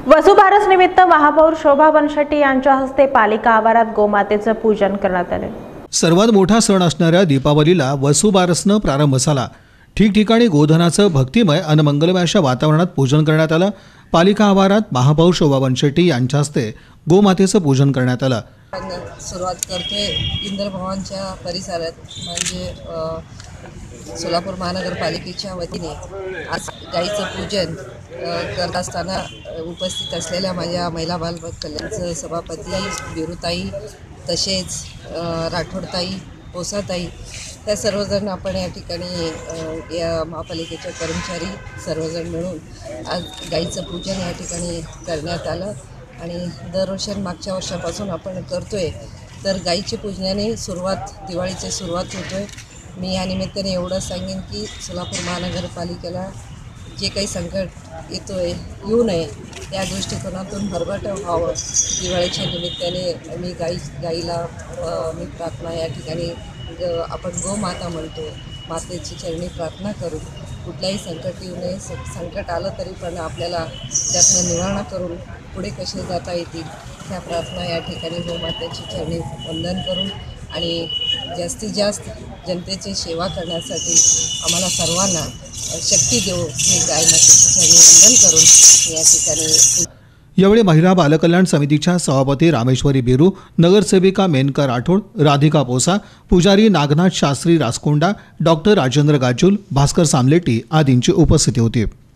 वसुबारस निमित्त महापौर शोभा बनशेट्टी यांच्या हस्ते पालिका आवारात गोमातेचं पूजन करण्यात आले। सर्वात मोठा सण असणाऱ्या दीपावलीला वसुबारसनं प्रारंभ झाला। ठिकठिकाणी गोधनाचं भक्तिमय आणि मंगलमय अशा वातावरणात पूजन करण्यात आलं। पालिका आवारात महापौर शोभा बनशेट्टी यांच्या हस्ते गोमातेचं पूजन करण्यात आलं। सुरुवात करतोय इंद्रभवनच्या परिसरात म्हणजे सोलापूर महानगरपालिकेच्या वतीने आज गाईचं पूजन करत असताना उपस्थित असलेल्या माझ्या महिला बाल कल्याणचं सभापती बिरुताई, तसेच राठोडताई, पोसाताई, त्या सर्वजण आपण या ठिकाणी या महापालिकेच्या कर्मचारी सर्वजण मिळून आज गाईचं पूजन या ठिकाणी करण्यात आलं। आणि दरवर्षी मागच्या वर्षापासून आपण करतोय, तर गाईच्या पूजनाने दिवाळीची सुरुवात होतोय। मी या निमित्ताने एवढं सांगेन की सोलापूर महानगरपालिकेला जे काही संकट येऊ नये त्या दृष्टिकोनातून भरभराट व्हावं। दिवाळीच्या निमित्ताने मी गाईला मी प्रार्थना या ठिकाणी आपण गोमाता म्हणतो, मातेची चरणी प्रार्थना करून कुठल्याही संकट येऊ नये, संकट आलं तरी पण आपल्याला त्यातनं निवारणा करून पुढे कसे जाता येतील ह्या प्रार्थना या ठिकाणी गोमातेची चरणी वंदन करून आणि जास्तीत जास्त जनतेची सेवा करण्यासाठी आम्हाला सर्वांना शक्ती देऊ मी गायमातेची चरणी वंदन करून या ठिकाणी। यावेळी महिला बालकल्याण समितीच्या सभापती रामेश्वरी बेरू, नगरसेविका मेनका राठोड, राधिका पोसा, पुजारी नागनाथ शास्त्री रासकोंडा, डॉक्टर राजेंद्र गाजूल, भास्कर सामलेटी आदींची उपस्थिती होती।